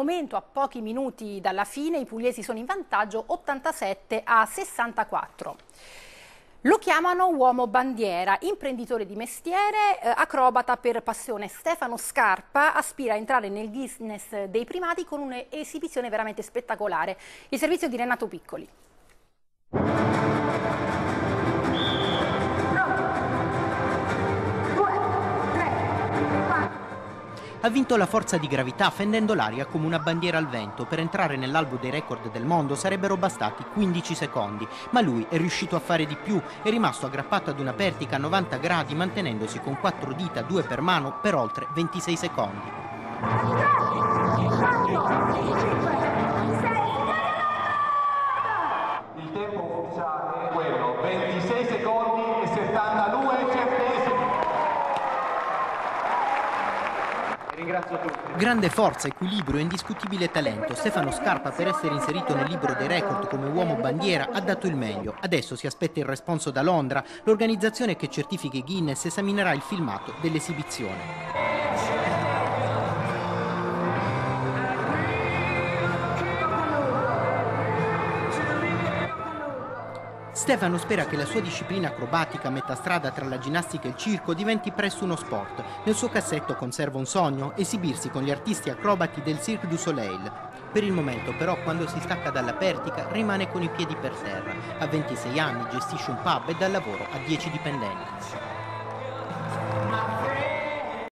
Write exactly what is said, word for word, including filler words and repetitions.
Momento, a pochi minuti dalla fine, i pugliesi sono in vantaggio ottantasette a sessantaquattro. Lo chiamano uomo bandiera, imprenditore di mestiere, eh, acrobata per passione. Stefano Scarpa aspira a entrare nel Guinness dei primati con un'esibizione veramente spettacolare. Il servizio di Renato Piccoli. Ha vinto la forza di gravità fendendo l'aria come una bandiera al vento. Per entrare nell'albo dei record del mondo sarebbero bastati quindici secondi, ma lui è riuscito a fare di più, è rimasto aggrappato ad una pertica a novanta gradi mantenendosi con quattro dita, due per mano, per oltre ventisei secondi. Il tempo ufficiale è quello, ventisei secondi e settantadue centesimi. Ringrazio tutti. Grande forza, equilibrio e indiscutibile talento. Stefano Scarpa, per essere inserito nel libro dei record come uomo bandiera, ha dato il meglio. Adesso si aspetta il responso da Londra. L'organizzazione che certifica i Guinness esaminerà il filmato dell'esibizione. Stefano spera che la sua disciplina acrobatica a metà strada tra la ginnastica e il circo diventi presto uno sport. Nel suo cassetto conserva un sogno: esibirsi con gli artisti acrobati del Cirque du Soleil. Per il momento però, quando si stacca dalla pertica, rimane con i piedi per terra. A ventisei anni gestisce un pub e dà lavoro a dieci dipendenti.